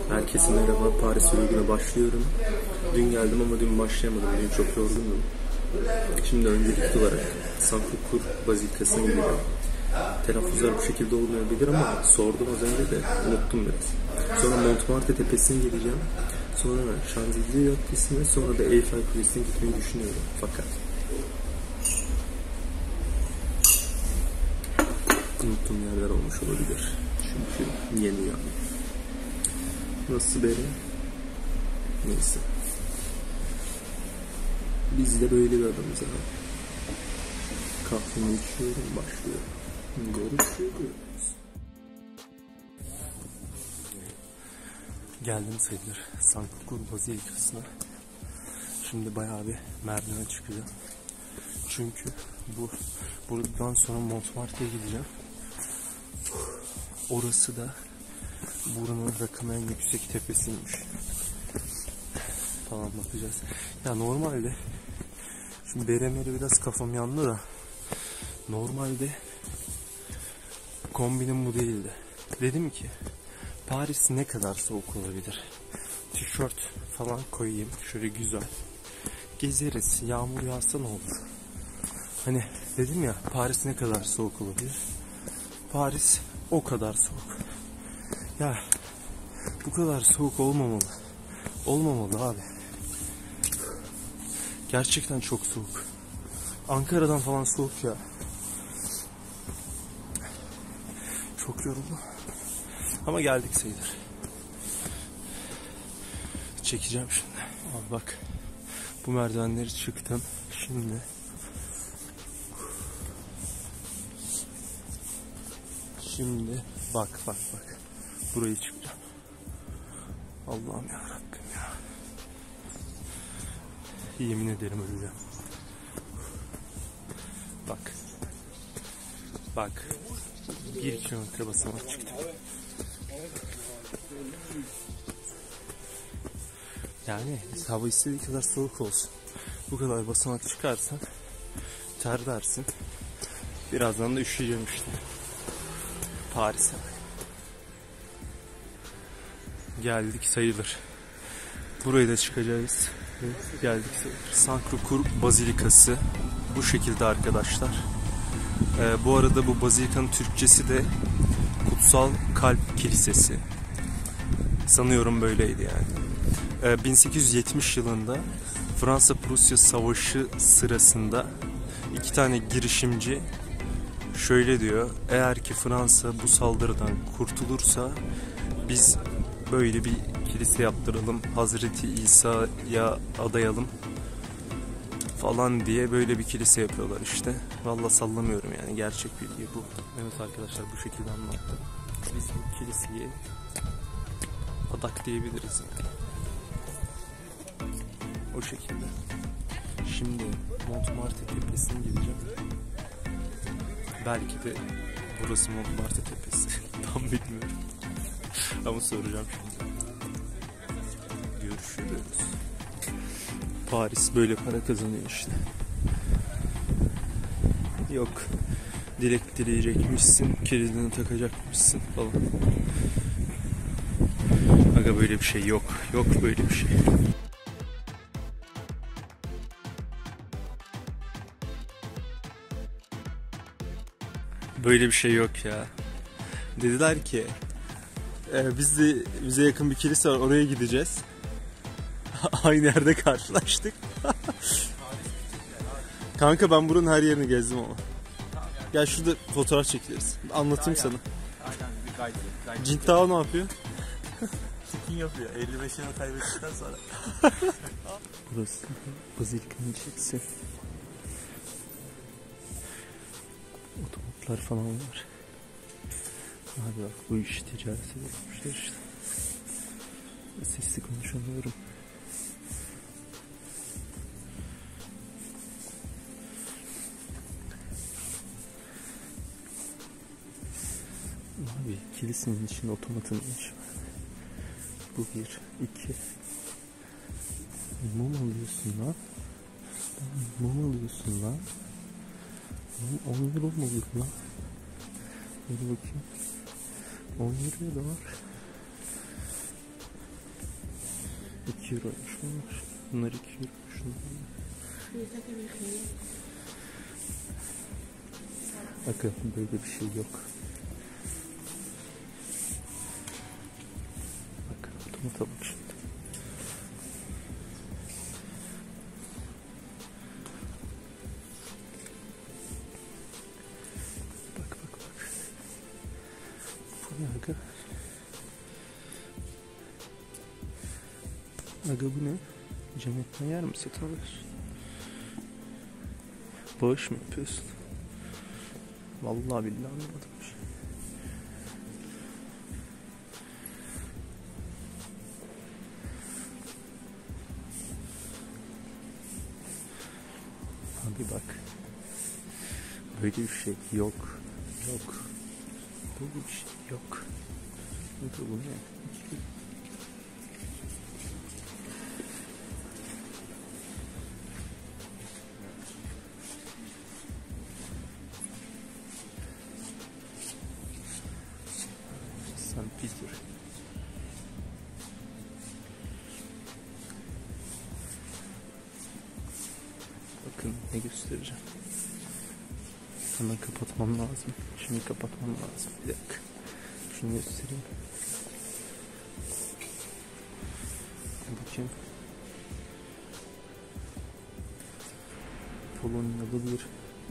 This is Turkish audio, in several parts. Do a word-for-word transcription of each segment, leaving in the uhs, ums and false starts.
Herkese merhaba, Paris vloguna başlıyorum. Dün geldim ama dün başlayamadım, dün çok yorgundum. Şimdi öncelikli olarak Sacré-Cœur Bazilikası'na gidiyorum. Telaffuzlar bu şekilde olmayabilir ama sordum az önce de unuttum biraz. Sonra Montmartre tepesine gideceğim. Sonra Champs-Élysées Caddesi'ne, sonra da Eiffel Kulesi'ne gitmeyi düşünüyorum. Fakat unuttuğum yerler olmuş olabilir. Çünkü yeni uyandım. Nasıl beri? Neyse. Biz de böyle bir adamız ha. Kahvemi içiyorum, başlıyorum. Görüşürüz. Geldim sayılır Sacré-Cœur Bazilikası'na. Şimdi bayağı bir merdiven çıkacağım. Çünkü bu buradan sonra Montmartre'ye gideceğim. Orası da buranın rakımı en yüksek tepesiymiş. Falan bakacağız. Ya normalde şimdi beremeri biraz kafam yandı da normalde kombinim bu değildi. Dedim ki Paris ne kadar soğuk olabilir? Tişört falan koyayım şöyle güzel. Gezeriz. Yağmur yağsa ne olur? Hani dedim ya Paris ne kadar soğuk olabilir? Paris o kadar soğuk. Ya bu kadar soğuk olmamalı. Olmamalı abi. Gerçekten çok soğuk. Ankara'dan falan soğuk ya. Çok yoruldum. Ama geldik sayılır. Çekeceğim şimdi. Abi bak. Bu merdivenleri çıktım. Şimdi Şimdi bak bak bak. Burayı çıkacağım. Allah'ım ya Rabbim ya. Yemin ederim öleceğim. Bak. Bak. Bir kilometre basamak çıktım. Yani hava istediği kadar soğuk olsun. Bu kadar basamak çıkarsan ter dersin. Birazdan da üşüyeceğim işte. Paris'e. Geldik sayılır. Buraya da çıkacağız. Geldik sayılır. Sacré-Cœur Bazilikası. Bu şekilde arkadaşlar. Ee, bu arada bu bazilikanın Türkçesi de Kutsal Kalp Kilisesi. Sanıyorum böyleydi yani. Ee, bin sekiz yüz yetmiş yılında Fransa-Prusya Savaşı sırasında iki tane girişimci şöyle diyor: eğer ki Fransa bu saldırıdan kurtulursa biz böyle bir kilise yaptıralım, Hazreti İsa'ya adayalım falan diye böyle bir kilise yapıyorlar işte. Vallahi sallamıyorum yani, gerçek bilgi bu. Evet arkadaşlar, bu şekilde anlattım. Biz bu kiliseyi adak diyebiliriz yani. O şekilde. Şimdi Montmartre tepesine gideceğim. Belki de burası Montmartre tepesi. Tam bilmiyorum. Ama soracağım şimdi. Görüşürüz. Paris böyle para kazanıyor işte. Yok, dilek dileyecekmişsin, kilidini takacakmışsın falan. Aga böyle bir şey yok. Yok böyle bir şey. Böyle bir şey yok ya. Dediler ki e, biz de bize yakın bir kilise var, oraya gideceğiz. Aynı yerde karşılaştık. Kanka ben buranın her yerini gezdim ama. Gel şurada fotoğraf çekiliriz. Anlatayım sana. Cintao ne yapıyor? Çekin yapıyor. elli beş yıl kaybettikten sonra. Burası Bazilikanın içerisi. Otomatlar falan var. Abi bak, bu iş ticareti yapmışlar işte. Sesli konuşamıyorum. Abi kilisenin içinde otomatın işi var. Bu bir. iki. Mum alıyorsun lan. Mum alıyorsun lan. on euro mu oluyor lan? Dur bakayım. on euroya da var. iki euroymuş bunlar. Bunlar iki euro. Şunlar. Bakın böyle bir şey yok. Bakın otomata bak şimdi. Bak bak bak. Bu ne aga? Aga bu ne? Cennetten yer mi satın alıyorsun? Bağış mı yapıyorsun? Vallahi billahi anlamadım. Abi bak. Böyle bir şey yok. Yok. Böyle bir şey yok. Bu ne? Sankt Peter. Bakın ne göstereceğim. Hemen kapatmam lazım. Şimdi kapatmam lazım. Bir dakika. Şunu göstereyim. Bakayım. Polonyalıdır.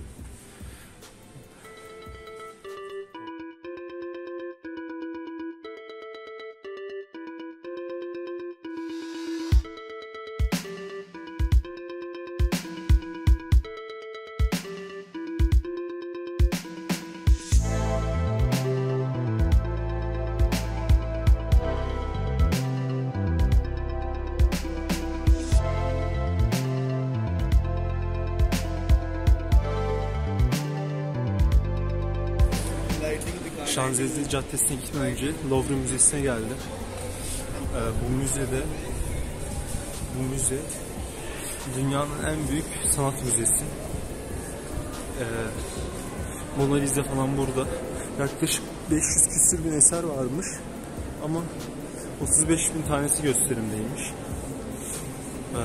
Şanzelize Caddesi'ne gitmeden önce Louvre Müzesi'ne geldim. Ee, bu müzede, bu müze dünyanın en büyük sanat müzesi. Ee, Mona Lisa falan burada. Yaklaşık beş yüz küsür bin eser varmış. Ama otuz beş bin tanesi gösterimdeymiş. Ee,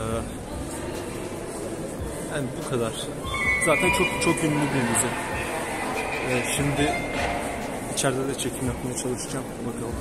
yani bu kadar. Zaten çok çok ünlü bir müze. Ee, şimdi İçeride de çekim yapmaya çalışacağım. Bakalım.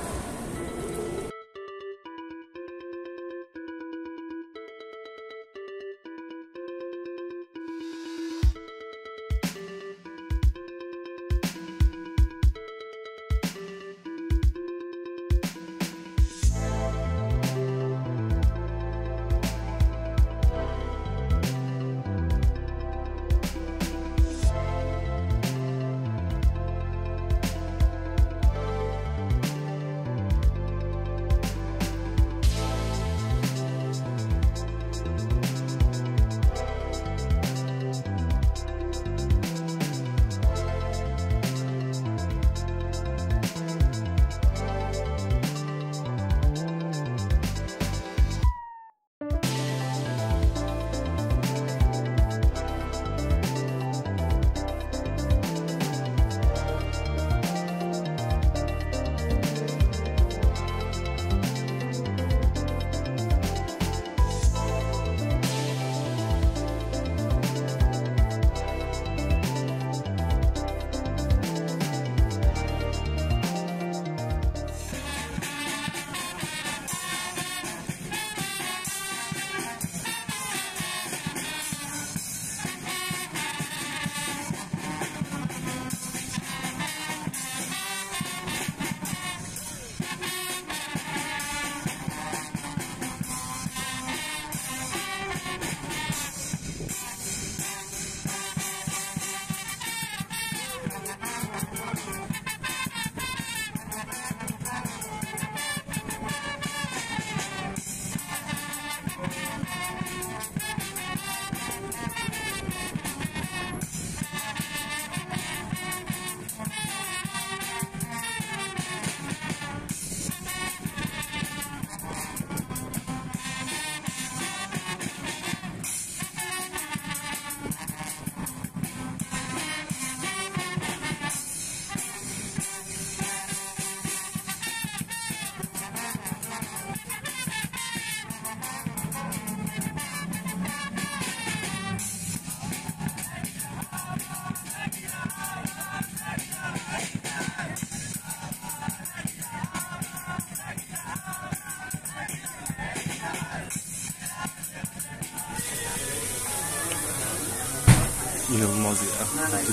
inanılmaz ya.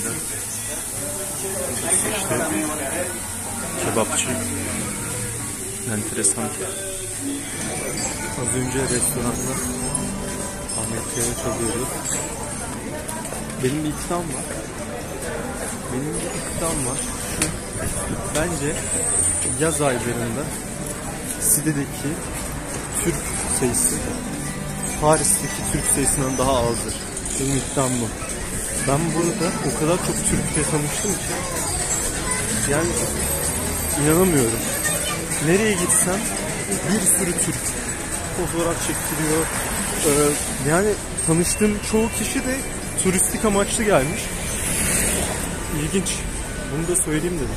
İşte kebapçı. Enteresan. Az önce restoranda Ahmet Kaya çalıyordu. Benim bir iddiam var. Benim bir iddiam var. Şu, bence yaz aylarında Side'deki Türk sayısı Paris'teki Türk sayısından daha azdır. Benim iddiam bu. Ben burada o kadar çok Türk'le tanıştım ki yani inanamıyorum. Nereye gitsem bir sürü Türk fotoğraf çektiriyor. Ee, yani tanıştığım çoğu kişi de turistik amaçlı gelmiş. İlginç. Bunu da söyleyeyim dedim.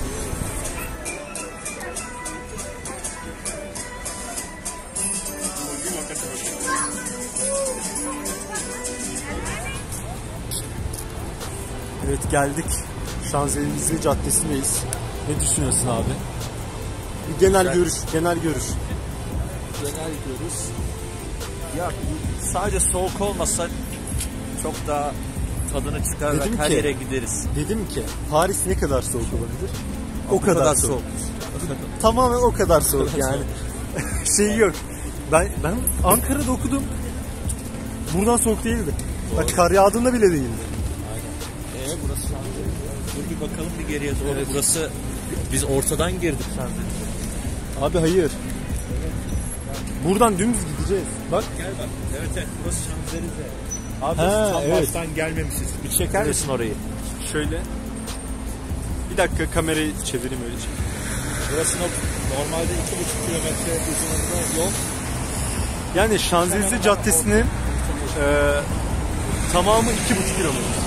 Evet, geldik. Şanzelize Caddesi'ndeyiz. Ne düşünüyorsun abi? Genel Ben... görüş, genel görüş. Genel görüş. Ya sadece soğuk olmasa çok daha tadını çıkar Dedim ve her ki- yere gideriz. Dedim ki Paris ne kadar soğuk olabilir? O, O kadar, kadar soğuk. soğuk. Tamamen o kadar soğuk yani. Şey yok. Ben ben Ankara'da okudum. Buradan soğuk değildi. Bak kar yağdığında bile değildi. Ee burası Şanzelize. Dur bir bakalım bir geriye doğru. Evet. Burası biz ortadan girdik Şanzelize. Abi hayır. Buradan dümdüz gideceğiz. Bak. Gel bak. Evet evet burası Şanzelize. Abi Ha, tam evet. baştan gelmemişiz. Bir çeker misin orayı? Şöyle. Bir dakika kamerayı çevireyim öyle. Burası normalde iki buçuk kilometre uzunluğunda yol. Yani Şanzelize Caddesi'nin e, tamamı iki buçuk kilometre.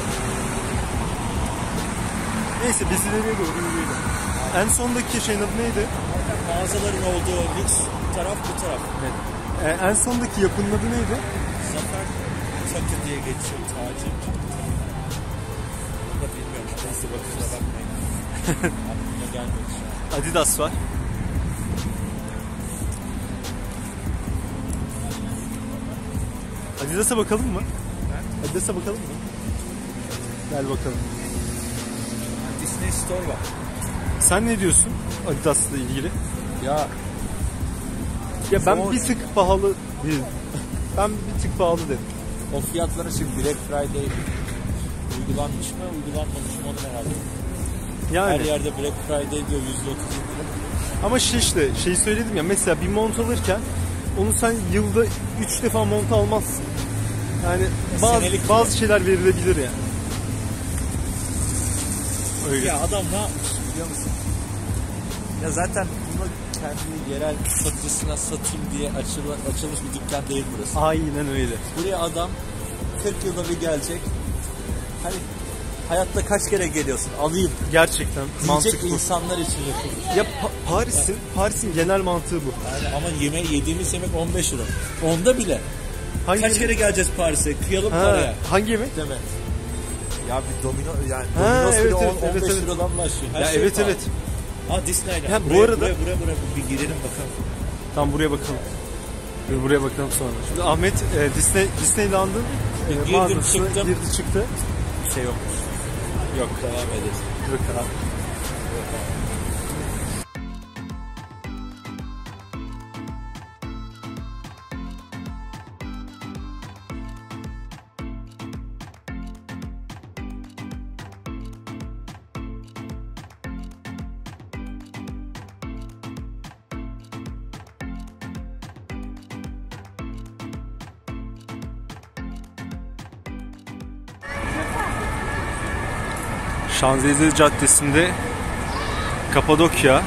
Neyse biz ileriye doğru yürüyelim. En sondaki şeyin adı neydi? Mağazaların olduğu lüks taraf bu taraf. Evet. E, en sondaki yapının adı neydi? Zafer Takı diye geçiyor tacı. Bunu da bilmiyorum. Neyse bakışına bakmayın. Aklıma gelmedi şu an. Adidas var. Adidas'a bakalım mı? Adidas'a bakalım mı? Gel bakalım. Disney Store var. Sen ne diyorsun Adidas'la ilgili? Ya Ya ben Zor. bir tık pahalı dedim. Ben bir tık pahalı dedim. o fiyatlara şimdi Black Friday uygulanmış mı uygulanmamış mı onu herhalde. Yani Her yerde Black Friday diyor yüzde otuz indirim. ama şey işte şeyi söyledim ya, mesela bir mont alırken onu sen yılda üç defa mont almazsın. Yani bazı Senelik bazı şeyler verilebilir yani. Öyle. Ya adam ne yapmış biliyor musun? Ya zaten bunu kendi yerel satıcısına satayım diye açılı, açılmış bir dükkan değil burası. Aynen öyle. Buraya adam kırk yılda bir gelecek. Hani hayatta kaç kere geliyorsun alayım Gerçekten diyecek mantıklı. insanlar için yapılmış. Ya Pa- Paris'in Paris'in genel mantığı bu. Yani ama yeme yediğimiz yemek on beş lira. Onda bile. Hangi Kaç kere geleceğiz Paris'e? Kıyalım ha, paraya. hangi yemek? Değil mi? Ya bir domino yani Ha, Domino's evet, bile evet, on, evet, on beş evet. liradan başlıyor. Her Ya şey evet pahalı. evet. Ha Disney'de. Ha, bu buraya, arada- buraya, buraya, buraya bir girelim bakalım. Tam buraya bakalım. Dur, buraya bakalım sonra. Şimdi Ahmet e, Disney Disneyland'ın e, Girdim, mağazası çıktım. girdi çıktı. Bir şey yokmuş. Yok. Devam edelim. Bakalım. Şanzelize Caddesi'nde Kapadokya.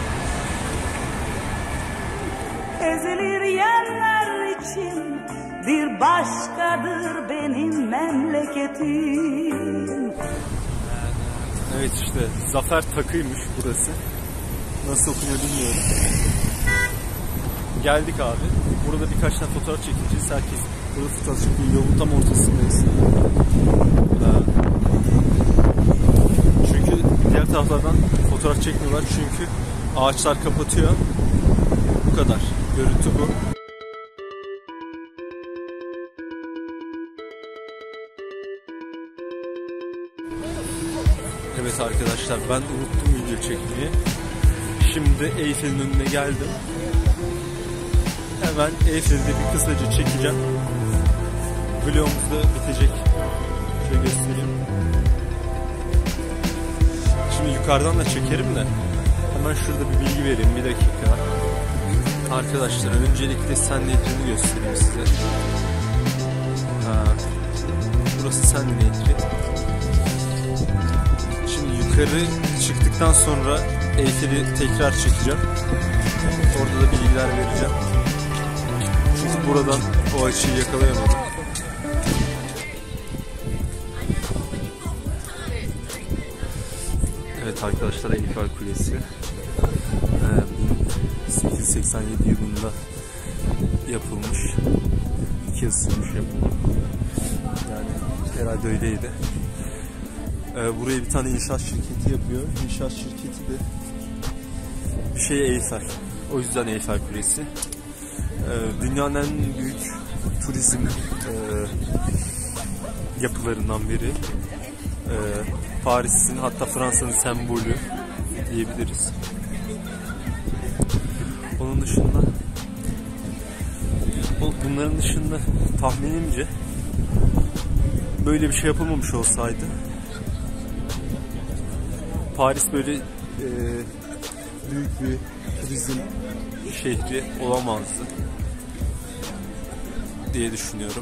Ezilir yerler için bir başkadır benim memleketim. Evet işte Zafer Takı'ymış burası. Nasıl okunuyor bilmiyorum. Geldik abi. Burada birkaç tane fotoğraf çekeceğiz. Herkes burada fotoğraf çekiyor. Yolun tam ortasındayız. Çünkü diğer taraflardan fotoğraf çekmiyorlar. Çünkü ağaçlar kapatıyor. Bu kadar. Görüntü bu. Evet arkadaşlar, ben unuttum video çekmeyi. Şimdi Eyfel'in önüne geldim. Hemen Eyfel'de bir kısaca çekeceğim. Vlogumuz da bitecek. Şöyle göstereyim. Şimdi yukarıdan da çekerim de hemen şurada bir bilgi vereyim, bir dakika. Arkadaşlar öncelikle Sen Nehri'ni göstereyim size. Ha, burası Sen Nehri. Şimdi yukarı çıktıktan sonra Eyfel'i tekrar çekeceğim. Orada da bilgiler vereceğim. Çünkü buradan o açıyı yakalayamadım. Evet arkadaşlar, Eyfel Kulesi ee, bin sekiz yüz seksen yedi yılında yapılmış. İki yıl sürmüş yapımı. Yani herhalde öyleydi. Ee, buraya bir tane inşaat şirketi yapıyor. İnşaat şirketi de bir şey Eyfel. O yüzden Eyfel Kulesi. Ee, dünyanın en büyük turizm e, yapılarından biri. Ee, Paris'in, hatta Fransa'nın sembolü diyebiliriz. Onun dışında, bunların dışında tahminimce böyle bir şey yapılmamış olsaydı Paris böyle e, büyük bir turizm şehri olamazdı diye düşünüyorum.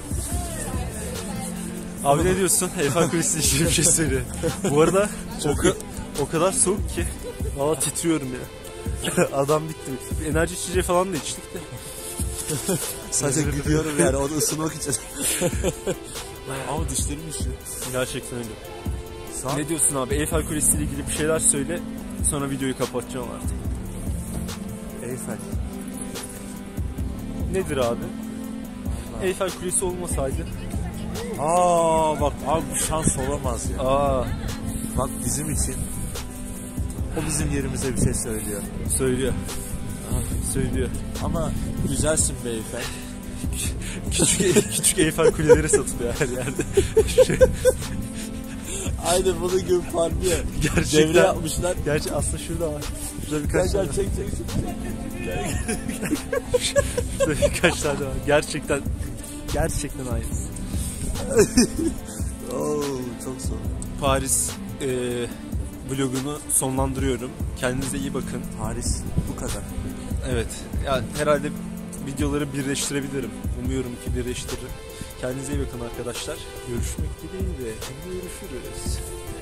Abi ne diyorsun? Eyfel Kulesi'ne ilgili bir şey söyle. Bu arada o, ka- o kadar soğuk ki valla titriyorum ya. Adam bitti. Enerji içeceği falan da içtik de. Sadece gülüyorum yani, onu ısınmak için. Ama dişlerim üşüyor. Gerçekten öyle. Sağ Ne diyorsun abi? Eyfel Kulesi ile ilgili bir şeyler söyle. Sonra videoyu kapatacağım artık. Eyfel. Nedir abi? Allah. Eyfel Kulesi olmasaydı. Aa bak abi, bu şans olamaz ya. Aa, bak bizim için. O bizim yerimize bir şey söylüyor. Söylüyor. Ah, söylüyor. Ama güzelsin be Eyfel. küçük, küçük Eyfel kuleleri satılıyor her yerde. şey. Aynen bunun gibi parlıyor. Gerçekten. Devre yapmışlar. Gerçi aslında şurada var. Şurada birkaç gel, tane. gel, çek çek çek. Şurada birkaç tane var. Gerçekten. Gerçekten aynısı. Oo, çok zor. Paris e, vlogunu sonlandırıyorum. Kendinize iyi bakın. Paris bu kadar. Evet. Ya herhalde videoları birleştirebilirim. Umuyorum ki birleştiririm. Kendinize iyi bakın arkadaşlar. Görüşmek dileğiyle. Görüşürüz.